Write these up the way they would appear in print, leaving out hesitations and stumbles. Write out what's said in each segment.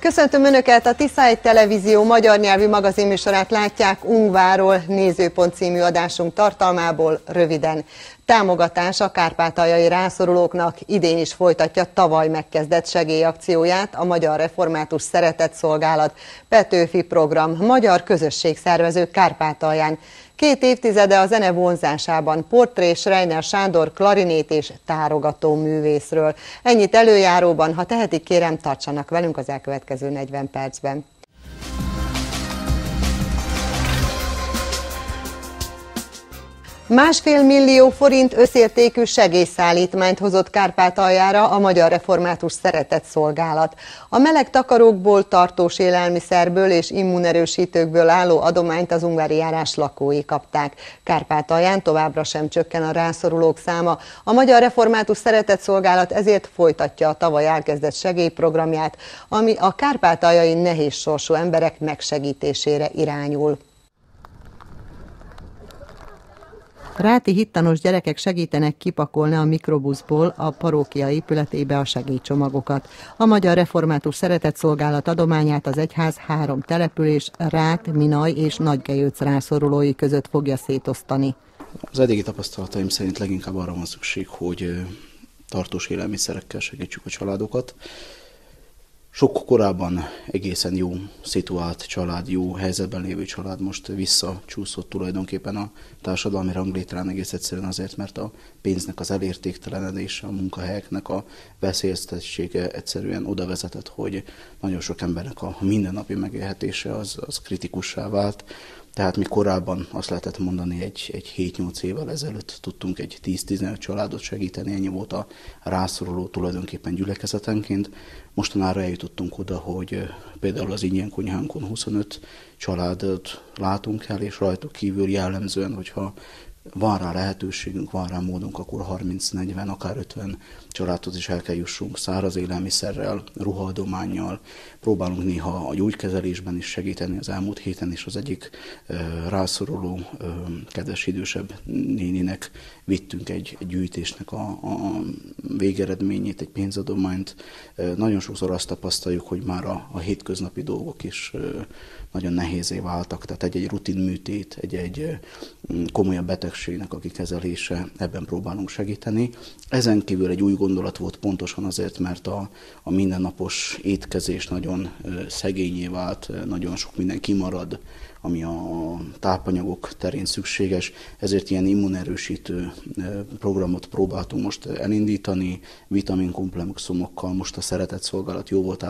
Köszöntöm Önöket, a Tisza Egy Televízió magyar nyelvű magazinműsorát látják Ungvárról nézőpont című adásunk tartalmából röviden. Támogatás a kárpátaljai rászorulóknak idén is folytatja tavaly megkezdett segélyakcióját a Magyar Református Szeretetszolgálat Petőfi Program magyar közösségszervező Kárpátalján. 2 évtizede a zene vonzásában portré Schreiner Sándor klarinét és tárogató művészről. Ennyit előjáróban, ha tehetik, kérem, tartsanak velünk az elkövetkező 40 percben. Másfél millió forint összértékű segélyszállítmányt hozott Kárpátaljára a Magyar Református Szeretetszolgálat. A meleg takarókból, tartós élelmiszerből és immunerősítőkből álló adományt az ungvári járás lakói kapták. Kárpátalján továbbra sem csökken a rászorulók száma. A Magyar Református Szeretetszolgálat ezért folytatja a tavaly elkezdett segélyprogramját, ami a kárpátaljai nehéz sorsú emberek megsegítésére irányul. Ráti hittanos gyerekek segítenek kipakolni a mikrobuszból a parókia épületébe a segélycsomagokat. A Magyar Református Szeretetszolgálat adományát az egyház 3 település, Rát, Minaj és Nagygelyőc rászorulói között fogja szétosztani. Az eddigi tapasztalataim szerint leginkább arra van szükség, hogy tartós élelmiszerekkel segítsük a családokat. Sok korábban egészen jó szituált család, jó helyzetben lévő család most visszacsúszott tulajdonképpen a társadalmi ranglétrán, egész egyszerűen azért, mert a pénznek az elértéktelenedése, a munkahelyeknek a veszélyeztetése egyszerűen oda vezetett, hogy nagyon sok embernek a mindennapi megélhetése az kritikussá vált. Tehát mi korábban azt lehetett mondani, egy 7-8 évvel ezelőtt tudtunk egy 10-15 családot segíteni, ennyi volt a rászoruló tulajdonképpen gyülekezetenként. Mostanára eljutottunk oda, hogy például az ingyen konyhánkon 25 családot látunk el, és rajtuk kívül jellemzően, hogyha van rá lehetőségünk, van rá módunk, akkor 30-40, akár 50 családhoz is el kell jussunk száraz élelmiszerrel, ruhaadománnyal. Próbálunk néha a gyógykezelésben is segíteni. Az elmúlt héten is az egyik rászoruló, kedves idősebb néninek vittünk egy gyűjtésnek a végeredményét, egy pénzadományt. Nagyon sokszor azt tapasztaljuk, hogy már a hétköznapi dolgok is nagyon nehézé váltak, tehát egy rutinműtét, egy komolyabb betegségnek a kikezelése, ebben próbálunk segíteni. Ezen kívül egy új gondolat volt pontosan azért, mert a mindennapos étkezés nagyon szegényé vált, nagyon sok minden kimarad, ami a tápanyagok terén szükséges, ezért ilyen immunerősítő programot próbáltunk most elindítani, vitaminkomplexumokkal, most a Szeretetszolgálat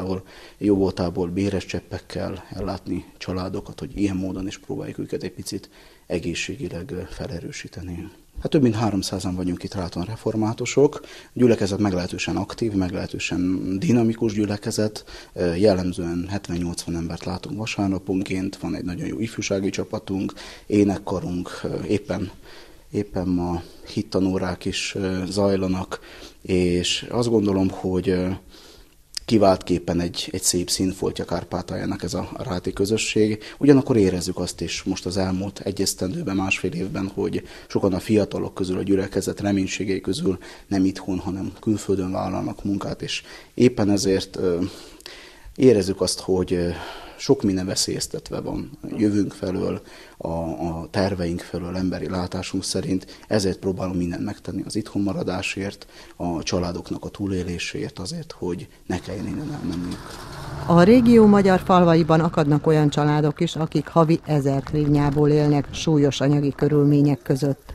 jó voltából béres cseppekkel ellátni családokat, hogy ilyen módon is próbáljuk őket egy picit egészségileg felerősíteni. Hát több mint 300-an vagyunk itt Ráton reformátusok. A gyülekezet meglehetősen aktív, meglehetősen dinamikus gyülekezet. Jellemzően 70-80 embert látunk vasárnaponként, van egy nagyon jó ifjúsági csapatunk, énekkarunk, éppen ma hittanórák is zajlanak, és azt gondolom, hogy kiváltképpen egy szép színfoltja Kárpátaljának ez a ráti közösség. Ugyanakkor érezzük azt is most az elmúlt egy esztendőben, másfél évben, hogy sokan a fiatalok közül, a gyülekezet reménységei közül nem itthon, hanem külföldön vállalnak munkát, és éppen ezért érezzük azt, hogy sok minden veszélyeztetve van jövőnk felől, a terveink felől, emberi látásunk szerint, ezért próbálunk mindent megtenni az itthon maradásért, a családoknak a túléléséért, azért, hogy ne kelljen innen elmennünk. A régió magyar falvaiban akadnak olyan családok is, akik havi 1000 hrivnyából élnek súlyos anyagi körülmények között.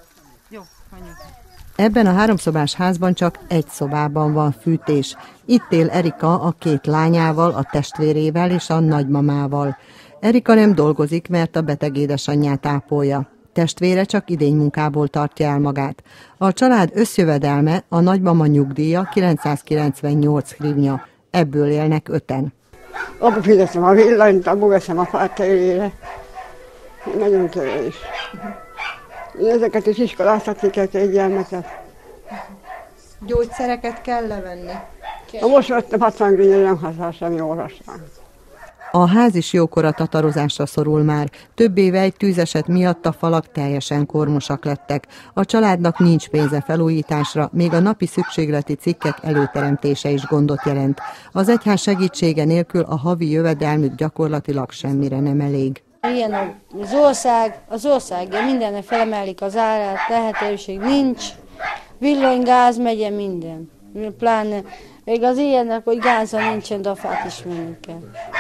Ebben a 3 szobás házban csak egy szobában van fűtés. Itt él Erika a 2 lányával, a testvérével és a nagymamával. Erika nem dolgozik, mert a beteg édesanyját ápolja. Testvére csak idénymunkából tartja el magát. A család összjövedelme, a nagymama nyugdíja 998 hrivnya. Ebből élnek 5-en. Abba fizetem a villanyt, abba veszem a fát élére. Nagyon törés. Ezeket is iskoláztatni kell egy gyermeket. Gyógyszereket kell levenni? Most vettem 60 grilyen, nem használ semmi orvosság. A ház is jókora tatarozásra szorul már. Több éve egy tűzeset miatt a falak teljesen kormosak lettek. A családnak nincs pénze felújításra, még a napi szükségleti cikkek előteremtése is gondot jelent. Az egyház segítsége nélkül a havi jövedelmük gyakorlatilag semmire nem elég. Ilyen az országja mindennek felemelik az árát, lehetőség nincs, villany, gáz, megye minden. Pláne még az ilyenek, hogy gáza nincsen, de a fát is menni kell.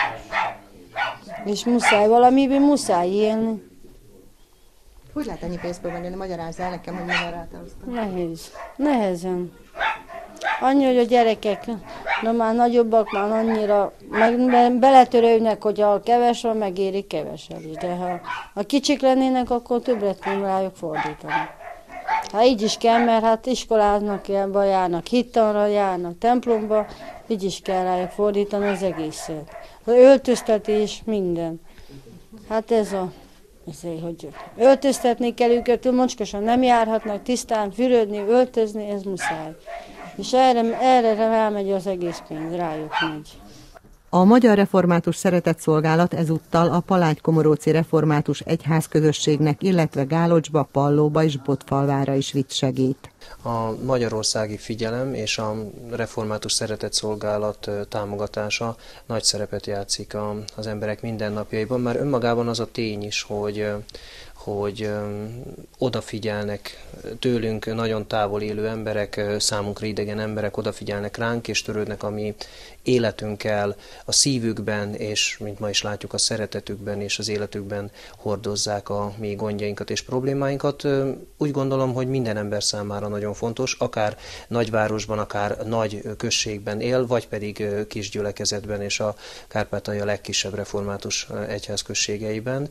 És muszáj, valamiben muszáj élni. Hogy lehet ennyi pénzből megélni? Magyarázzál nekem, hogy mivel rátaroztam. Nehéz. Nehezen. Annyi, hogy a gyerekek, de már nagyobbak, már annyira beletörődnek, hogy ha keves van, megéri kevesebb is. De ha kicsik lennének, akkor többet nem rájuk fordítani. Hát így is kell, mert hát iskoláznak, járnak hittanra, járnak templomba, így is kell rájuk fordítani az egészet. Az öltöztetés, minden. Hát ezért, hogy öltöztetni kell őket, mocskosan nem járhatnak, tisztán fürödni, öltözni, ez muszáj. És erre rámegy az egész pénz, rájuk megy. A Magyar Református Szeretetszolgálat ezúttal a Palágy-Komoróci Református Egyházközösségnek, illetve Gálocsba, Pallóba és Botfalvára is vitt segít. A magyarországi figyelem és a Református Szeretetszolgálat támogatása nagy szerepet játszik az emberek mindennapjaiban. Már önmagában az a tény is, hogy odafigyelnek tőlünk nagyon távol élő emberek, számunkra idegen emberek odafigyelnek ránk, és törődnek a mi életünkkel, a szívükben, és mint ma is látjuk, a szeretetükben és az életükben hordozzák a mi gondjainkat és problémáinkat. Úgy gondolom, hogy minden ember számára nagyon fontos, akár nagyvárosban, akár nagy községben él, vagy pedig kisgyülekezetben és a Kárpátalja legkisebb református egyházközségeiben.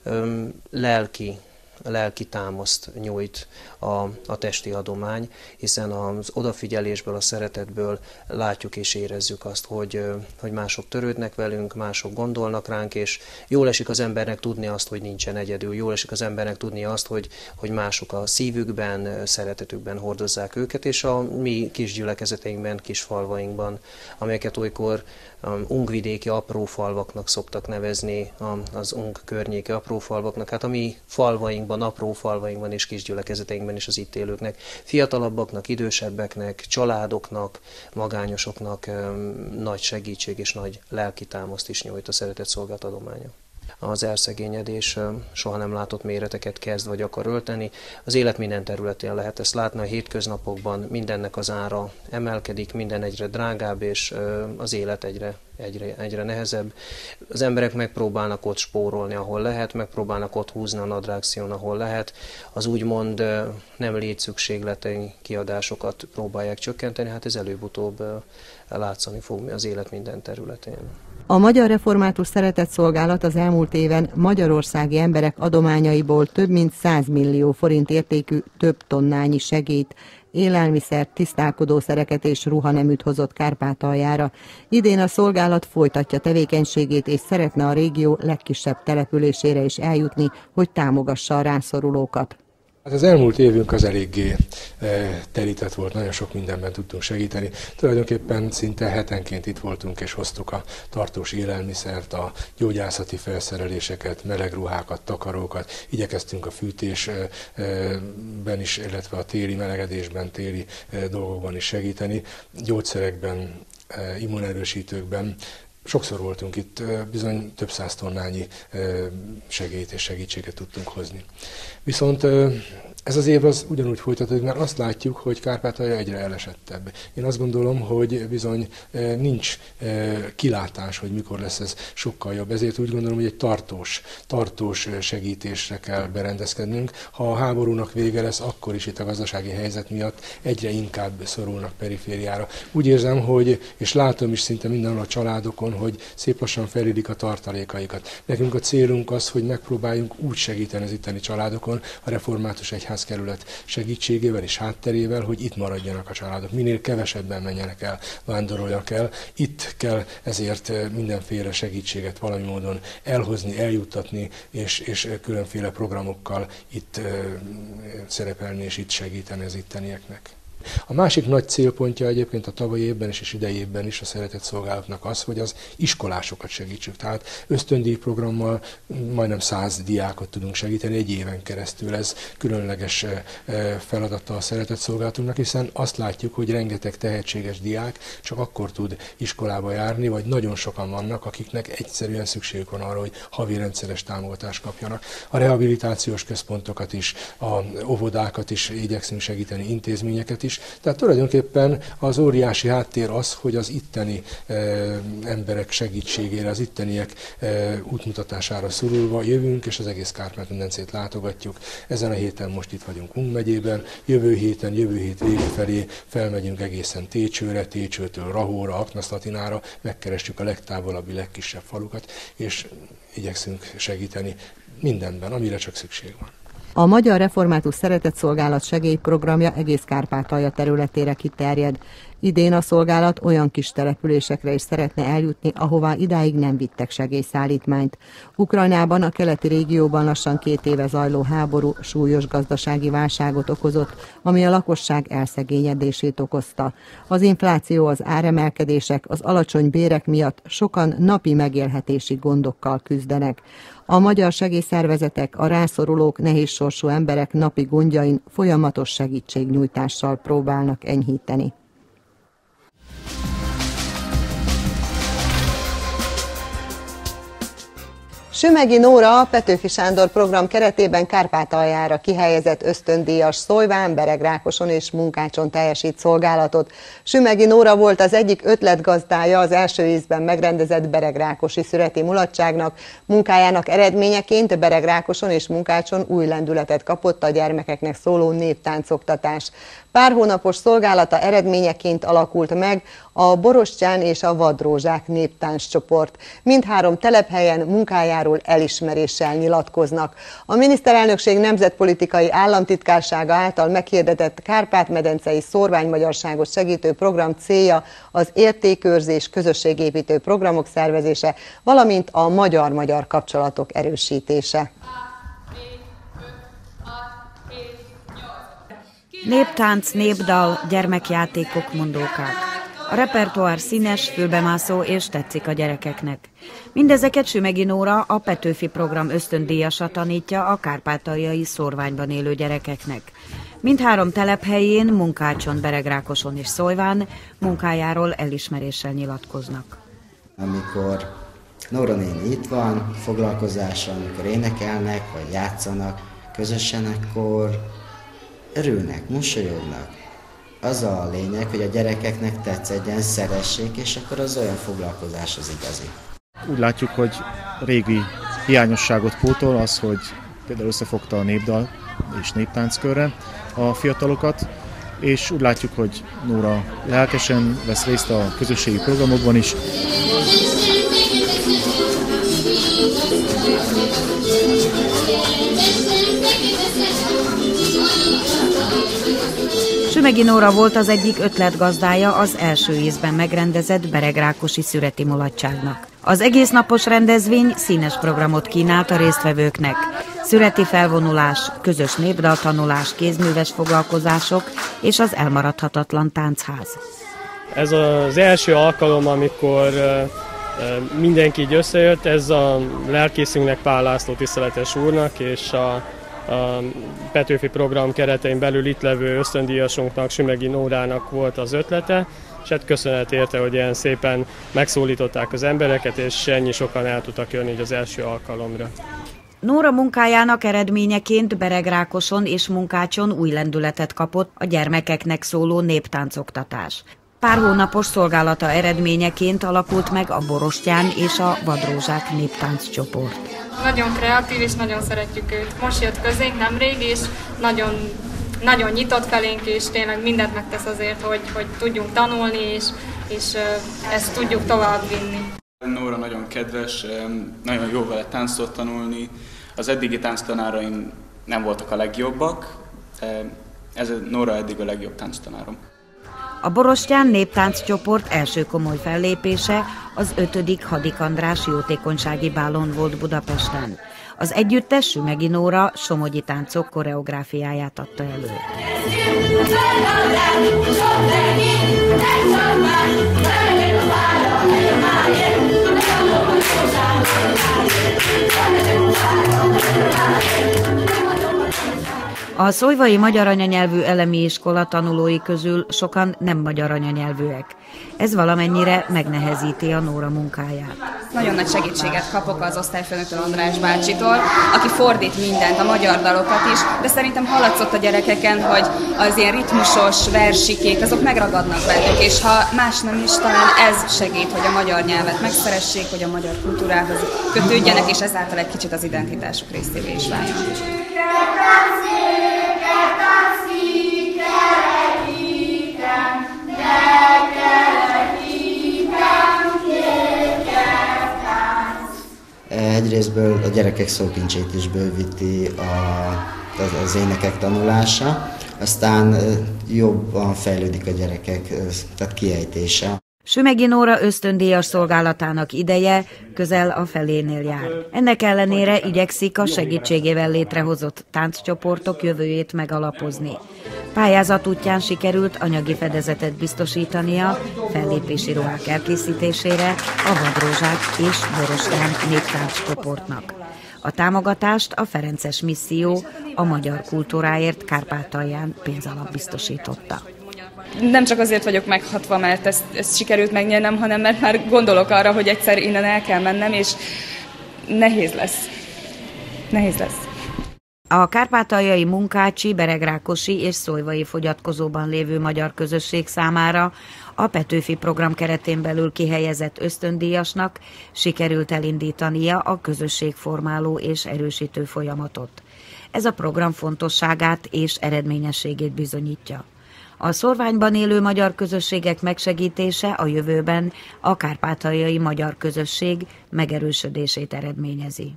Lelki támaszt nyújt a testi adomány, hiszen az odafigyelésből, a szeretetből látjuk és érezzük azt, hogy mások törődnek velünk, mások gondolnak ránk, és jól esik az embernek tudni azt, hogy nincsen egyedül, jól esik az embernek tudni azt, hogy mások a szívükben, szeretetükben hordozzák őket, és a mi kis gyülekezeteinkben, kis falvainkban, amelyeket olykor ungvidéki apró falvaknak szoktak nevezni, az Ung környéki apró falvaknak, hát a mi falvainkban, apró falvainkban és kis gyülekezeteinkben is az itt élőknek, fiatalabbaknak, idősebbeknek, családoknak, magányosoknak nagy segítség és nagy lelki támaszt is nyújt a Szeretetszolgálat adománya. Az elszegényedés soha nem látott méreteket kezd vagy akar ölteni. Az élet minden területén lehet ezt látni, a hétköznapokban mindennek az ára emelkedik, minden egyre drágább, és az élet egyre nehezebb. Az emberek megpróbálnak ott spórolni, ahol lehet, megpróbálnak ott húzni a nadrágszíjon, ahol lehet. Az úgymond nem létszükségletei kiadásokat próbálják csökkenteni, hát ez előbb-utóbb látszani fog az élet minden területén. A Magyar Református Szeretetszolgálat az elmúlt éven magyarországi emberek adományaiból több mint 100 millió forint értékű több tonnányi segélyt, élelmiszert, tisztálkodószereket és ruhaneműt hozott Kárpátaljára. Idén a szolgálat folytatja tevékenységét, és szeretne a régió legkisebb településére is eljutni, hogy támogassa a rászorulókat. Hát az elmúlt évünk az eléggé terített volt, nagyon sok mindenben tudtunk segíteni. Tulajdonképpen szinte hetenként itt voltunk és hoztuk a tartós élelmiszert, a gyógyászati felszereléseket, meleg ruhákat, takarókat. Igyekeztünk a fűtésben is, illetve a téli melegedésben, téli dolgokban is segíteni, gyógyszerekben, immunerősítőkben. Sokszor voltunk itt, bizony több száz tonnányi segélyt és segítséget tudtunk hozni. Viszont ez az év az ugyanúgy folytatódik, mert azt látjuk, hogy Kárpátalja egyre elesettebb. Én azt gondolom, hogy bizony nincs kilátás, hogy mikor lesz ez sokkal jobb. Ezért úgy gondolom, hogy egy tartós segítésre kell berendezkednünk. Ha a háborúnak vége lesz, akkor is itt a gazdasági helyzet miatt egyre inkább szorulnak perifériára. Úgy érzem, és látom is szinte mindenhol a családokon, hogy szép lassan felérik a tartalékaikat. Nekünk a célunk az, hogy megpróbáljunk úgy segíteni az itteni családokon, a református egyházkerület segítségével és hátterével, hogy itt maradjanak a családok. Minél kevesebben menjenek el, vándoroljanak el. Itt kell ezért mindenféle segítséget valami módon elhozni, eljuttatni, és különféle programokkal itt szerepelni és itt segíteni az ittenieknek. A másik nagy célpontja egyébként a tavalyi évben és idei évben is a Szeretett Szolgálatnak az, hogy az iskolásokat segítsük. Tehát ösztöndíj programmal majdnem 100 diákot tudunk segíteni egy éven keresztül. Ez különleges feladata a Szeretett Szolgálatunknak, hiszen azt látjuk, hogy rengeteg tehetséges diák csak akkor tud iskolába járni, vagy nagyon sokan vannak, akiknek egyszerűen szükségük van arra, hogy havi rendszeres támogatást kapjanak. A rehabilitációs központokat is, a óvodákat is igyekszünk segíteni, intézményeket is. Tehát tulajdonképpen az óriási háttér az, hogy az itteni emberek segítségére, az itteniek útmutatására szorulva jövünk, és az egész Kárpát-medencét látogatjuk. Ezen a héten most itt vagyunk Ung megyében, jövő hét vége felé felmegyünk egészen Técsőre, Técsőtől Rahóra, Aknaszlatinára, megkeressük a legtávolabbi, legkisebb falukat, és igyekszünk segíteni mindenben, amire csak szükség van. A Magyar Református Szeretett Szolgálat segélyprogramja egész Kárpátalja területére kiterjed. Idén a szolgálat olyan kis településekre is szeretne eljutni, ahová idáig nem vittek segélyszállítmányt. Ukrajnában, a keleti régióban lassan 2 éve zajló háború súlyos gazdasági válságot okozott, ami a lakosság elszegényedését okozta. Az infláció, az áremelkedések, az alacsony bérek miatt sokan napi megélhetési gondokkal küzdenek. A magyar segélyszervezetek a rászorulók, nehézsorsú emberek napi gondjain folyamatos segítségnyújtással próbálnak enyhíteni. Sümegi Nóra a Petőfi Sándor program keretében Kárpátaljára kihelyezett ösztöndíjas Szolván, Beregrákoson és Munkácson teljesít szolgálatot. Sümegi Nóra volt az egyik ötletgazdája az első ízben megrendezett beregrákosi szüreti mulatságnak. Munkájának eredményeként Beregrákoson és Munkácson új lendületet kapott a gyermekeknek szóló néptáncoktatás. Pár hónapos szolgálata eredményeként alakult meg a Borostyán és a Vadrózsák néptánccsoport. Mindhárom telephelyen munkájáról elismeréssel nyilatkoznak. A miniszterelnökség nemzetpolitikai államtitkársága által meghirdetett Kárpát-medencei szórványmagyarságot segítő program célja az értékőrzés, közösségépítő programok szervezése, valamint a magyar-magyar kapcsolatok erősítése. Néptánc, népdal, gyermekjátékok, mondókák. A repertoár színes, fülbemászó és tetszik a gyerekeknek. Mindezeket Sümegi Nóra, a Petőfi program ösztöndíjasa tanítja a kárpátaljai szórványban élő gyerekeknek. Mindhárom telephelyén, Munkácson, Beregrákoson és Szolván munkájáról elismeréssel nyilatkoznak. Amikor Nóra néni itt van, foglalkozással, amikor énekelnek vagy játszanak közösen, akkor örülnek, mosolyognak. Az a lényeg, hogy a gyerekeknek tetszedjen, szeressék, és akkor az olyan foglalkozás az igazi. Úgy látjuk, hogy régi hiányosságot pótol az, hogy például összefogta a népdal és néptánckörre a fiatalokat, és úgy látjuk, hogy Nóra lelkesen vesz részt a közösségi programokban is. Sümegi Nóra volt az egyik ötletgazdája az első ízben megrendezett beregrákosi szüreti mulatságnak. Az egésznapos rendezvény színes programot kínált a résztvevőknek. Szüreti felvonulás, közös népdaltanulás, kézműves foglalkozások és az elmaradhatatlan táncház. Ez az első alkalom, amikor mindenki így összejött, ez a lelkészünknek, Pál László tiszteletes úrnak és a Petőfi program keretein belül itt levő ösztöndíjasunknak, Sümegi Nórának volt az ötlete, és hát köszönet érte, hogy ilyen szépen megszólították az embereket, és ennyi sokan el tudtak jönni így az első alkalomra. Nóra munkájának eredményeként Beregrákoson és Munkácson új lendületet kapott a gyermekeknek szóló néptáncoktatás. Pár hónapos szolgálata eredményeként alakult meg a Borostyán és a Vadrózsák néptánccsoport. Nagyon kreatív, és nagyon szeretjük őt. Most jött közénk nemrég, és nagyon nyitott felénk, és tényleg mindent megtesz azért, hogy tudjunk tanulni, és ezt tudjuk továbbvinni. Nóra nagyon kedves, nagyon jó vele táncot tanulni. Az eddigi tánctanáraim nem voltak a legjobbak, ez Nóra eddig a legjobb tánctanárom. A Borostyán néptánccsoport első komoly fellépése az 5. Hadik András jótékonysági bálon volt Budapesten. Az együttes Sümegi Nóra somogyi táncok koreográfiáját adta elő. A Szolyvai Magyar Anyanyelvű Elemi Iskola tanulói közül sokan nem magyar anyanyelvűek. Ez valamennyire megnehezíti a Nóra munkáját. Nagyon nagy segítséget kapok az osztályfőnöktől, András bácsitól, aki fordít mindent, a magyar dalokat is, de szerintem hallatszott a gyerekeken, hogy az ilyen ritmusos versikék, azok megragadnak bennük, és ha más nem is, talán ez segít, hogy a magyar nyelvet megszeressék, hogy a magyar kultúrához kötődjenek, és ezáltal egy kicsit az identitásuk részévé is váljon. Egyrésztből a gyerekek szókincsét is bővíti az énekek tanulása, aztán jobban fejlődik a gyerekek tehát kiejtése. Sümegi Nóra ösztöndíjas szolgálatának ideje közel a felénél jár. Ennek ellenére igyekszik a segítségével létrehozott tánccsoportok jövőjét megalapozni. Pályázat útján sikerült anyagi fedezetet biztosítania fellépési ruhák elkészítésére a Vadrózsák és Borostyán néptánccsoportnak. A támogatást a Ferences Misszió a magyar kultúráért Kárpátalján pénzalap biztosította. Nem csak azért vagyok meghatva, mert ezt sikerült megnyernem, hanem mert már gondolok arra, hogy egyszer innen el kell mennem, és nehéz lesz. Nehéz lesz. A kárpátaljai Munkácsi, Beregrákosi és Szolyvai fogyatkozóban lévő magyar közösség számára a Petőfi program keretén belül kihelyezett ösztöndíjasnak sikerült elindítania a közösségformáló és erősítő folyamatot. Ez a program fontosságát és eredményességét bizonyítja. A szorványban élő magyar közösségek megsegítése a jövőben a kárpátaljai magyar közösség megerősödését eredményezi.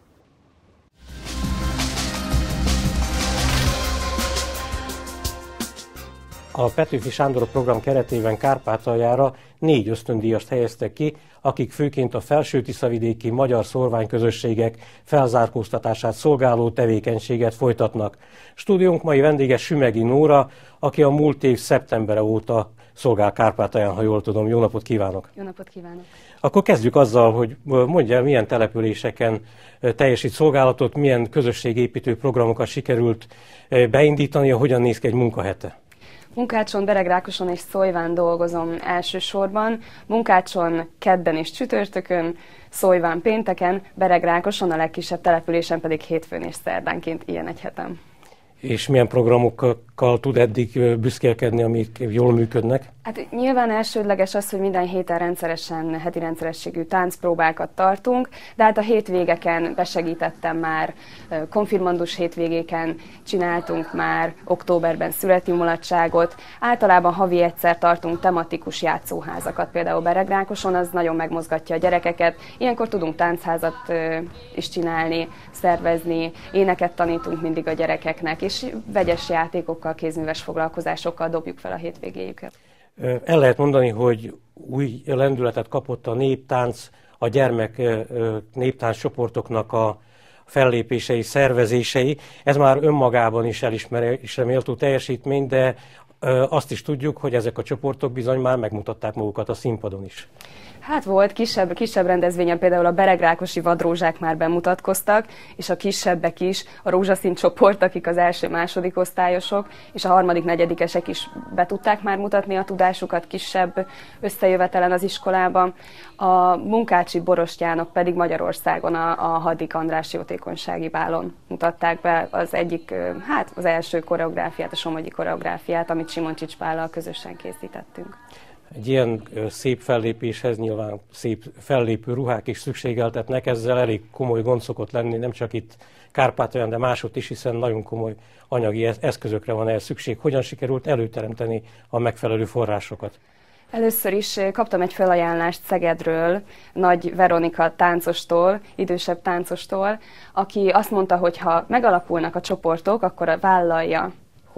A Petőfi Sándor program keretében Kárpátaljára 4 ösztöndíjast helyeztek ki, akik főként a felső-tiszavidéki magyar szorványközösségek felzárkóztatását szolgáló tevékenységet folytatnak. Stúdiónk mai vendége Sümegi Nóra, aki a múlt év szeptembere óta szolgál Kárpátalján, ha jól tudom. Jó napot kívánok! Jó napot kívánok! Akkor kezdjük azzal, hogy mondja, milyen településeken teljesít szolgálatot, milyen közösségépítő programokat sikerült beindítani, hogyan néz ki egy munkahete. Munkácson, Beregrákoson és Szolyván dolgozom elsősorban. Munkácson kedden és csütörtökön, Szolyván pénteken, Beregrákoson, a legkisebb településen pedig hétfőn és szerdánként ilyen egy hetem. És milyen programokkal tud eddig büszkélkedni, amik jól működnek? Hát nyilván elsődleges az, hogy minden héten rendszeresen, heti rendszerességű táncpróbákat tartunk, de hát a hétvégeken besegítettem már, konfirmandus hétvégéken csináltunk már, októberben születi mulatságot, általában havi egyszer tartunk tematikus játszóházakat, például Beregrákoson, az nagyon megmozgatja a gyerekeket, ilyenkor tudunk táncházat is csinálni, szervezni, éneket tanítunk mindig a gyerekeknek, és vegyes játékokkal, kézműves foglalkozásokkal dobjuk fel a hétvégéjüket. El lehet mondani, hogy új lendületet kapott a néptánc, a gyermek néptánc csoportoknak a fellépései, szervezései. Ez már önmagában is elismerésre méltó teljesítmény, de azt is tudjuk, hogy ezek a csoportok bizony már megmutatták magukat a színpadon is. Hát volt kisebb rendezvényen, például a Beregrákosi Vadrózsák már bemutatkoztak, és a kisebbek is, a rózsaszín csoport, akik az első-második osztályosok, és a harmadik-negyedikesek is be tudták már mutatni a tudásukat kisebb összejövetelen az iskolában. A Munkácsi Borostyánok pedig Magyarországon a Hadik András jótékonysági bálon mutatták be az egyik, az első koreográfiát, a somogyi koreográfiát, amit Simoncsics Pállal közösen készítettünk. Egy ilyen szép fellépéshez nyilván szép fellépő ruhák is szükségeltetnek, ezzel elég komoly gond szokott lenni, nem csak itt Kárpátalján, de máshogy is, hiszen nagyon komoly anyagi eszközökre van ehhez szükség. Hogyan sikerült előteremteni a megfelelő forrásokat? Először is kaptam egy felajánlást Szegedről, Nagy Veronika táncostól, idősebb táncostól, aki azt mondta, hogy ha megalakulnak a csoportok, akkor vállalja,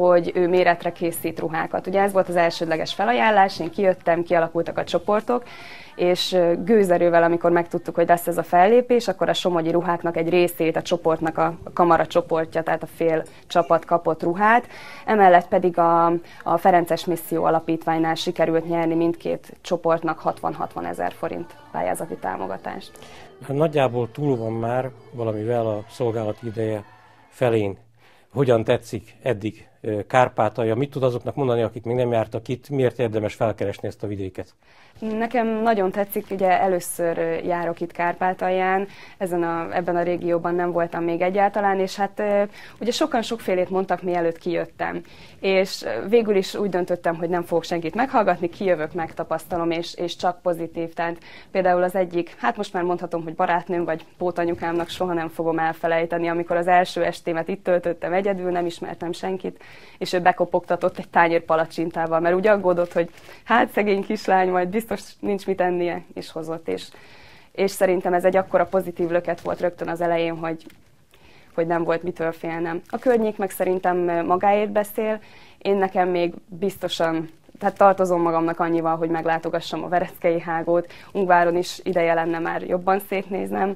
hogy ő méretre készít ruhákat. Ugye ez volt az elsődleges felajánlás, én kijöttem, kialakultak a csoportok, és gőzerővel, amikor megtudtuk, hogy lesz ez a fellépés, akkor a somogyi ruháknak egy részét a csoportnak a kamara csoportja, tehát a fél csapat kapott ruhát. Emellett pedig a Ferences Misszió Alapítványnál sikerült nyerni mindkét csoportnak 60-60 ezer forint pályázati támogatást. Nagyjából túl van már valamivel a szolgálati ideje felén. Hogyan tetszik eddig Kárpátalja? Mit tud azoknak mondani, akik még nem jártak itt? Miért érdemes felkeresni ezt a vidéket? Nekem nagyon tetszik, ugye először járok itt Kárpátalján, ebben a régióban nem voltam még egyáltalán, és hát ugye sokan sokfélét mondtak, mielőtt kijöttem. És végül is úgy döntöttem, hogy nem fogok senkit meghallgatni, kijövök, megtapasztalom, és csak pozitív. Tehát például az egyik, hát most már mondhatom, hogy barátnőm vagy pótanyukámnak soha nem fogom elfelejteni, amikor az első estémet itt töltöttem egyedül, nem ismertem senkit, és ő bekopogtatott egy tányér palacsintával, mert úgy aggódott, hogy hát szegény kislány, majd biztos nincs mit ennie, és hozott. És szerintem ez egy akkora pozitív löket volt rögtön az elején, hogy nem volt mitől félnem. A környék meg szerintem magáért beszél. Én nekem még biztosan, tehát tartozom magamnak annyival, hogy meglátogassam a Vereckei hágót. Ungváron is ideje lenne már jobban szétnéznem,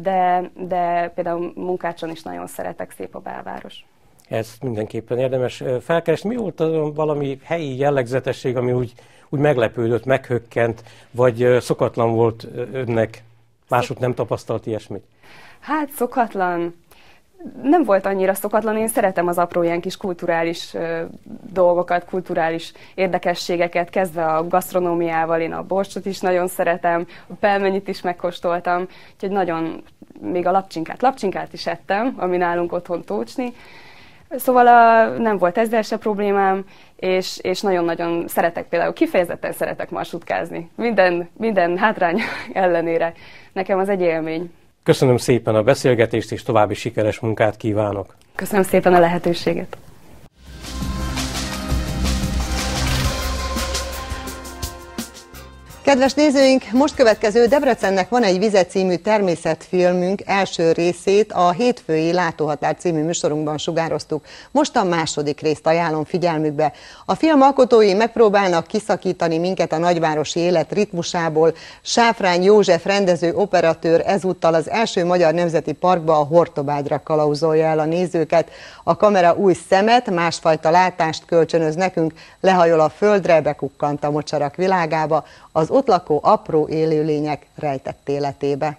de például Munkácson is nagyon szeretek, szép a belváros. Ezt mindenképpen érdemes felkeresni. Mi volt az valami helyi jellegzetesség, ami úgy meglepődött, meghökkent, vagy szokatlan volt önnek? Máshogy nem tapasztalt ilyesmit? Hát szokatlan. Nem volt annyira szokatlan, én szeretem az apró ilyen kis kulturális dolgokat, kulturális érdekességeket, kezdve a gasztronómiával, én a borsot is nagyon szeretem, a pelmenyit is megkóstoltam, úgyhogy nagyon, még a lapcsinkát is ettem, ami nálunk otthon tócsni. Szóval nem volt ezzel se problémám, és nagyon-nagyon szeretek, például kifejezetten szeretek marsutkázni. Minden hátrány ellenére. Nekem az egy élmény. Köszönöm szépen a beszélgetést, és további sikeres munkát kívánok. Köszönöm szépen a lehetőséget. Kedves nézőink, most következő Debrecennek van egy vize című természetfilmünk első részét a Hétfői Látóhatár című műsorunkban sugároztuk. Most a második részt ajánlom figyelmükbe. A film alkotói megpróbálnak kiszakítani minket a nagyvárosi élet ritmusából. Sáfrány József rendező operatőr ezúttal az első Magyar Nemzeti Parkba, a Hortobágyra kalauzolja el a nézőket. A kamera új szemet, másfajta látást kölcsönöz nekünk, lehajol a földre, bekukkant a mocsarak világába, az ott lakó apró élőlények rejtett életébe.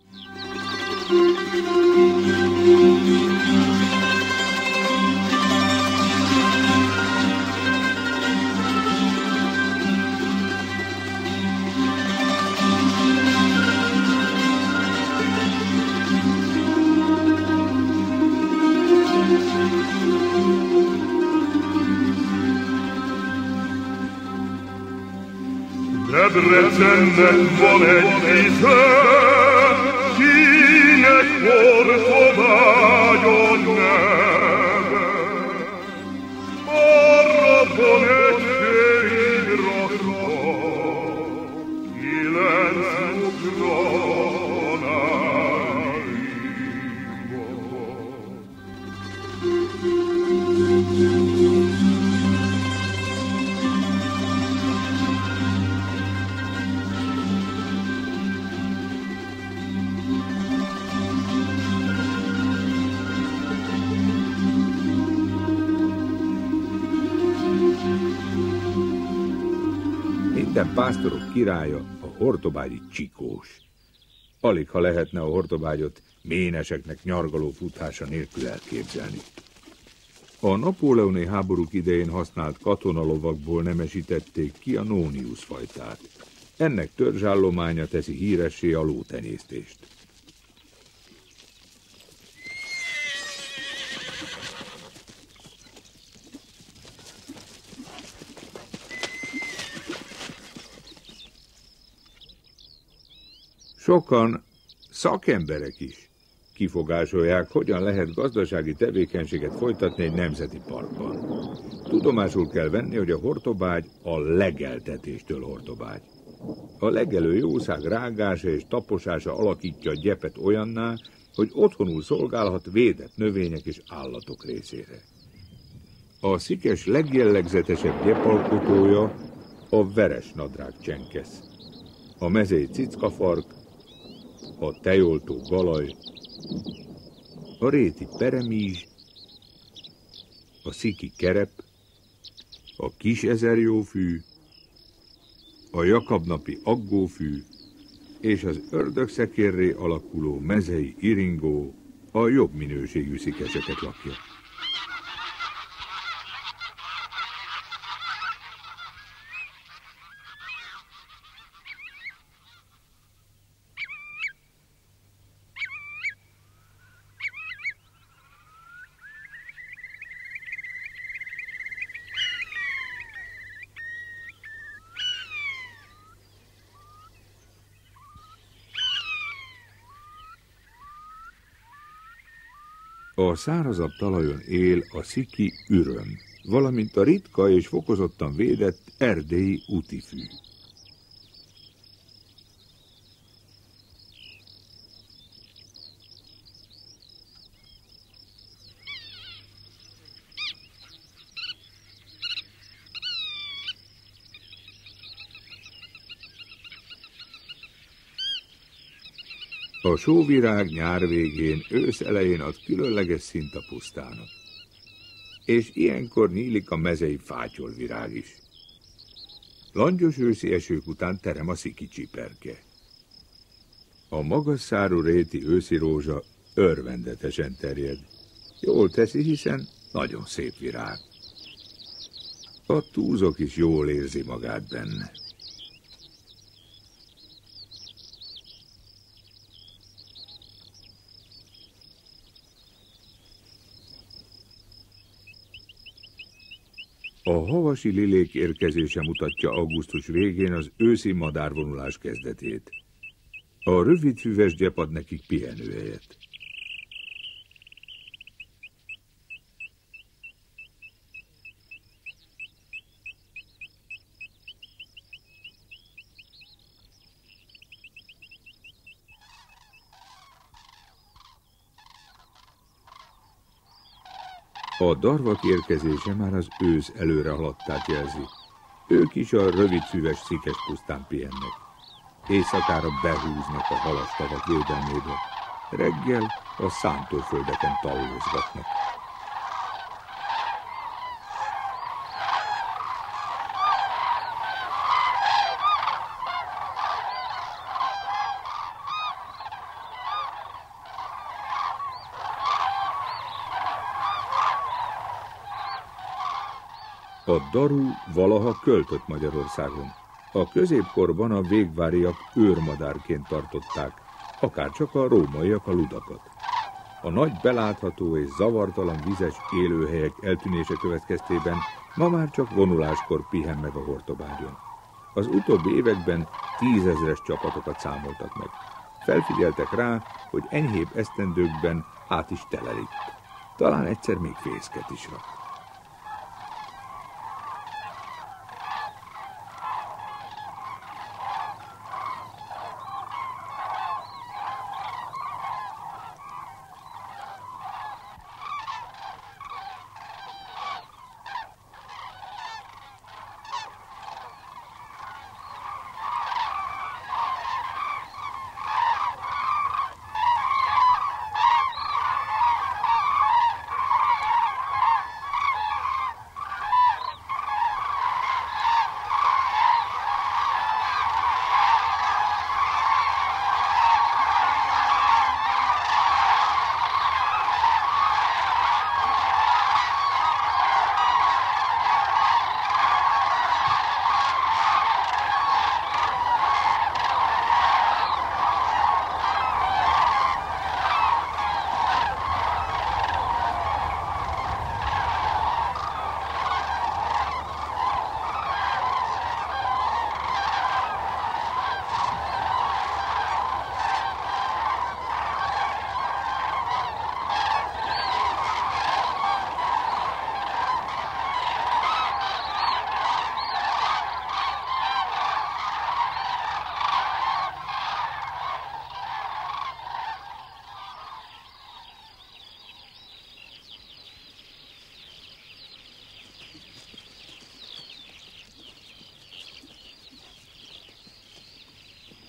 Debrecennek van egy vize, kinek Hortobágyon neve. Arra van egy fény rakva, 9 Minden pásztorok királya a hortobágyi Csikós. Alig ha lehetne a Hortobágyot méneseknek nyargaló futhása nélkül elképzelni. A napóleoni háborúk idején használt katonalovakból nemesítették ki a Nónius fajtát. Ennek törzsállománya teszi híressé a lótenyésztést. Sokan, szakemberek is kifogásolják, hogyan lehet gazdasági tevékenységet folytatni egy nemzeti parkban. Tudomásul kell venni, hogy a hortobágy a legeltetéstől hortobágy. A legelő jószág rágása és taposása alakítja a gyepet olyanná, hogy otthonul szolgálhat védett növények és állatok részére. A szikes legjellegzetesebb gyepalkotója a veres nadrág csenkesz, a mezei cickafark, a tejoltó galaj, a réti peremízs, a sziki kerep, a kis ezerjófű, a jakabnapi aggófű és az ördögszekérré alakuló mezei iringó a jobb minőségű szikeseket lakja. A szárazabb talajon él a sziki üröm, valamint a ritka és fokozottan védett erdélyi utifű. A sóvirág nyár végén, ősz elején ad különleges szint a pusztának. És ilyenkor nyílik a mezei fátyolvirág is. Langyos őszi esők után terem a sziki csiperke. A magas szárú réti őszi rózsa örvendetesen terjed. Jól teszi, hiszen nagyon szép virág. A túzok is jól érzi magát benne. A havasi lilék érkezése mutatja augusztus végén az őszi madárvonulás kezdetét. A rövidfüves gyep ad nekik pihenőhelyet. A darvak érkezése már az ősz előre haladtát jelzi. Ők is a rövidfüves szikes pusztán pihennek. Éjszakára behúznak a halastavak védelmébe. Reggel a szántóföldeken tallózgatnak. A daru valaha költött Magyarországon. A középkorban a végváriak őrmadárként tartották, akárcsak a rómaiak a ludakat. A nagy belátható és zavartalan vizes élőhelyek eltűnése következtében ma már csak vonuláskor pihen meg a Hortobágyon. Az utóbbi években 10 000-es csapatokat számoltak meg. Felfigyeltek rá, hogy enyhébb esztendőkben át is telelik. Talán egyszer még fészket is rak.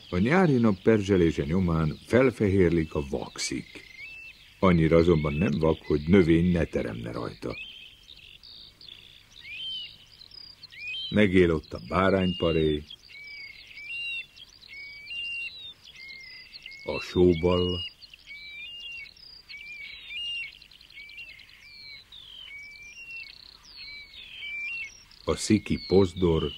A nyári nap perzselése nyomán felfehérlik a vakszik. Annyira azonban nem vak, hogy növény ne teremne rajta. Megél ott a bárányparé, a sóballa, a sziki pozdor,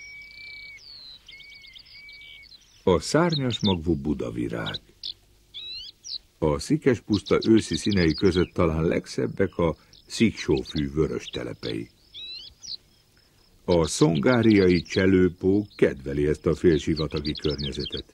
a szárnyas magvú budavirág. A szikespuszta őszi színei között talán legszebbek a sziksófű vörös telepei. A szongáriai cselőpó kedveli ezt a félsivatagi környezetet.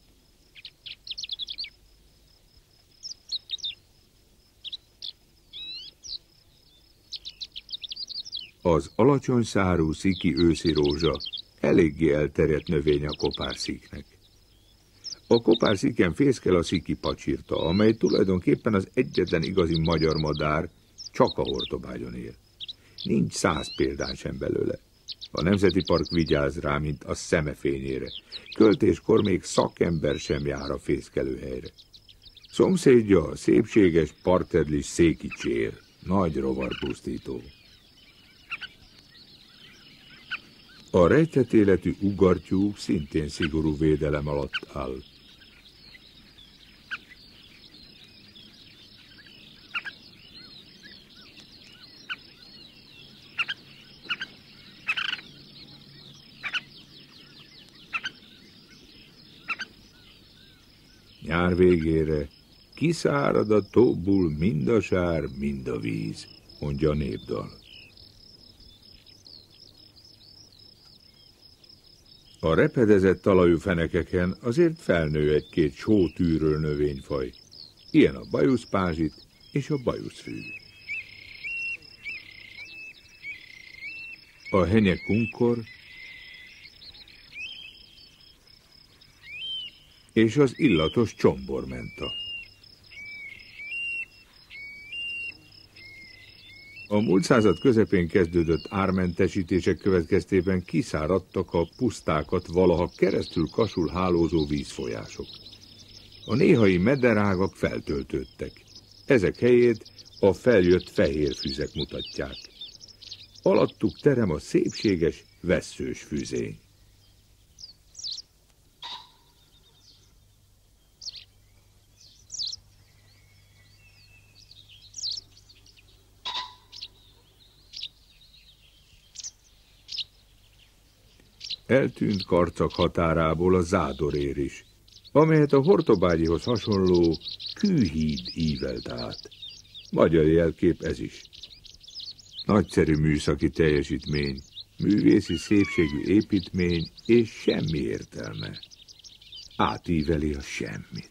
Az alacsony szárú sziki őszi rózsa eléggé elterjedt növény a kopársziknek. A kopársziken fészkel a sziki pacsirta, amely tulajdonképpen az egyetlen igazi magyar madár, csak a Hortobágyon él. Nincs 100 példány sem belőle. A Nemzeti Park vigyáz rá, mint a szemefényére. Költéskor még szakember sem jár a fészkelőhelyre. Szomszédja a szépséges parktedlis székicsér, nagy rovarpusztító. A rejtett életű ugartyú szintén szigorú védelem alatt áll. Nyár végére kiszárad a tóból mind a sár, mind a víz, mondja a népdal. A repedezett talajú fenekeken azért felnő egy-két sótűrő növényfaj. Ilyen a bajuszpázsit és a bajuszfű. A henye-kunkor és az illatos csombormenta. A múlt század közepén kezdődött ármentesítések következtében kiszáradtak a pusztákat valaha keresztül kasul hálózó vízfolyások. A néhai mederágak feltöltődtek. Ezek helyét a feljött fehér füzek mutatják. Alattuk terem a szépséges, vesszős füzény. Eltűnt Karcag határából a Zádorér is, amelyet a Hortobágyihoz hasonló kőhíd ívelt át. Magyar jelkép ez is. Nagyszerű műszaki teljesítmény, művészi szépségű építmény és semmi értelme. Átíveli a semmit.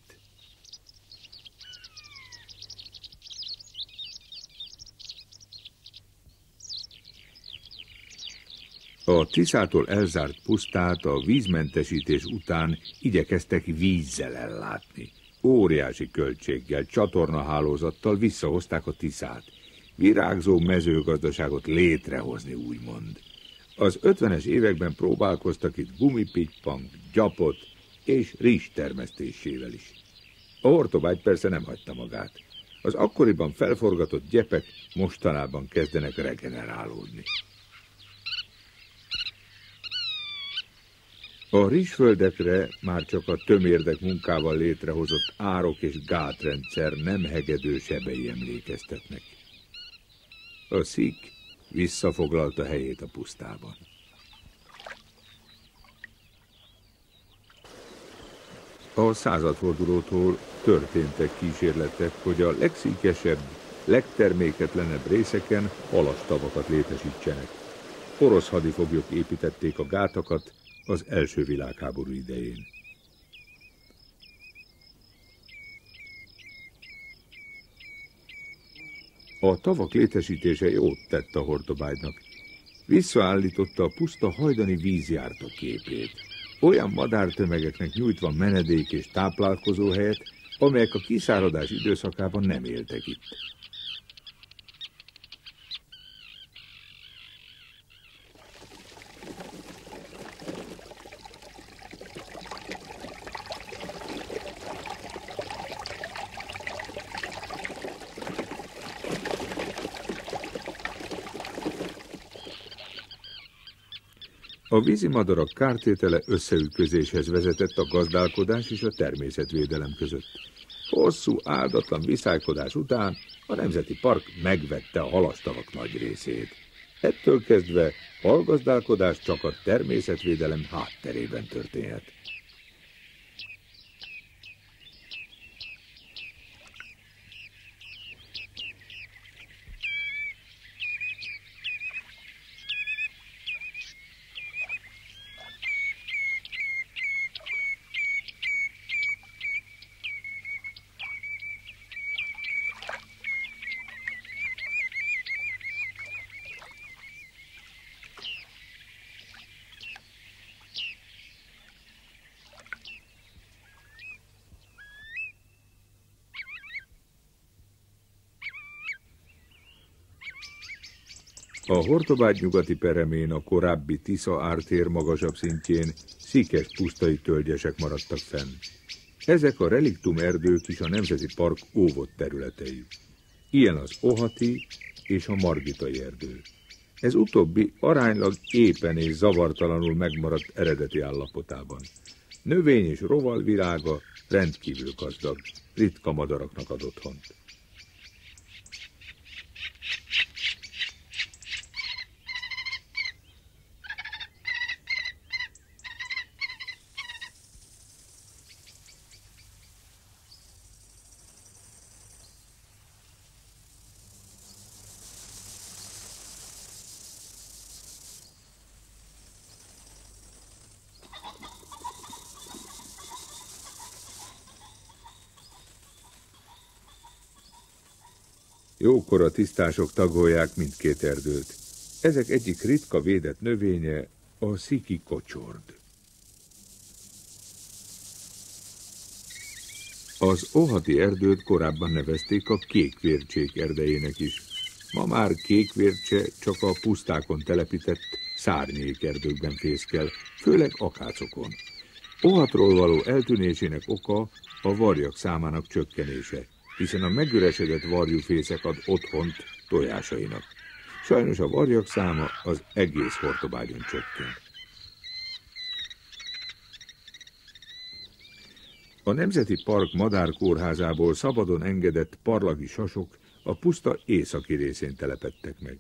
A Tiszától elzárt pusztát a vízmentesítés után igyekeztek vízzel ellátni. Óriási költséggel, csatornahálózattal visszahozták a Tiszát. Virágzó mezőgazdaságot létrehozni, úgymond. Az 50-es években próbálkoztak itt gumipitypang, gyapot és rizs termesztésével is. A Hortobágy persze nem hagyta magát. Az akkoriban felforgatott gyepek mostanában kezdenek regenerálódni. A rizsföldekre már csak a tömérdek munkával létrehozott árok és gátrendszer nem hegedő sebei emlékeztetnek. A szik visszafoglalta helyét a pusztában. A századfordulótól történtek kísérletek, hogy a legszíkesebb, legterméketlenebb részeken halastavakat létesítsenek. Orosz hadifoglyok építették a gátakat az első világháború idején. A tavak létesítése jót tett a Hortobágynak. Visszaállította a puszta hajdani vízjártok képét. Olyan madártömegeknek nyújtva menedék és táplálkozó helyet, amelyek a kiszáradás időszakában nem éltek itt. A vízimadarak kártétele összeütközéshez vezetett a gazdálkodás és a természetvédelem között. Hosszú, áldatlan viszálykodás után a Nemzeti Park megvette a halastavak nagy részét. Ettől kezdve halgazdálkodás csak a természetvédelem hátterében történhet. A Hortobágy nyugati peremén, a korábbi Tisza ártér magasabb szintjén szikes pusztai tölgyesek maradtak fenn. Ezek a reliktum erdők is a Nemzeti Park óvott területei. Ilyen az Ohati és a Margitai erdő. Ez utóbbi aránylag éppen és zavartalanul megmaradt eredeti állapotában. Növény és rovalvirága rendkívül gazdag, ritka madaraknak ad otthont. Jókor a tisztások tagolják mindkét erdőt. Ezek egyik ritka védett növénye a sziki kocsord. Az Ohati erdőt korábban nevezték a kékvércsék erdejének is. Ma már kékvércse csak a pusztákon telepített szárnyék erdőkben fészkel, főleg akácokon. Ohatról való eltűnésének oka a varjak számának csökkenése, hiszen a megüresedett varjúfészek ad otthont tojásainak. Sajnos a varjak száma az egész Hortobágyon csökken. A Nemzeti Park madárkórházából szabadon engedett parlagi sasok a puszta északi részén telepedtek meg.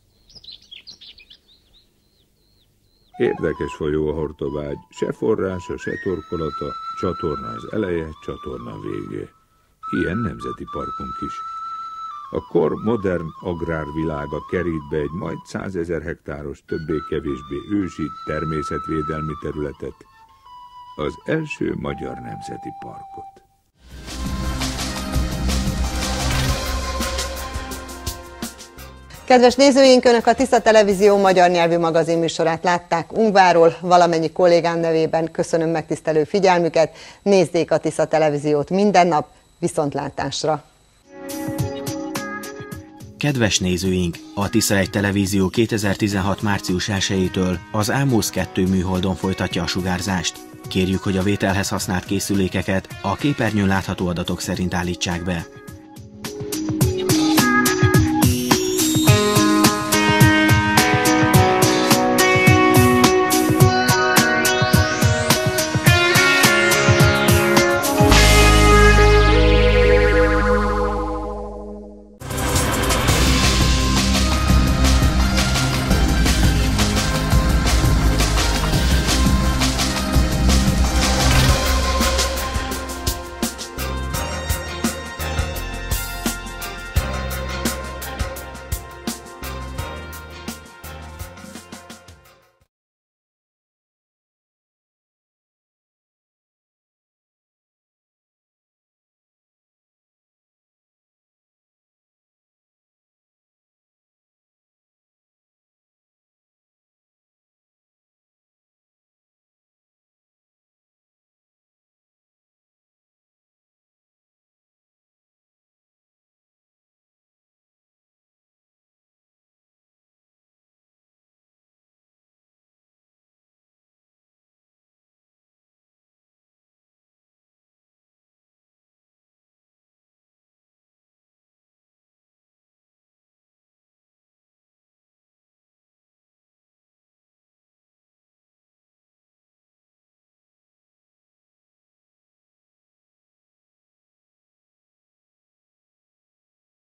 Érdekes folyó a Hortobágy, se forrása, se torkolata, csatorna az eleje, csatorna vége. Ilyen nemzeti parkunk is. A kor modern agrárvilága kerít be egy majd 100 000 hektáros, többé-kevésbé ősi természetvédelmi területet, az első magyar nemzeti parkot. Kedves nézőink, Önök a Tisza Televízió magyar nyelvű magazinműsorát látták Ungvárról. Valamennyi kollégám nevében köszönöm megtisztelő figyelmüket. Nézzék a Tisza Televíziót minden nap, viszontlátásra! Kedves nézőink, a Tisza 1 Televízió 2016. március 1-től az Ámosz 2 műholdon folytatja a sugárzást. Kérjük, hogy a vételhez használt készülékeket a képernyőn látható adatok szerint állítsák be.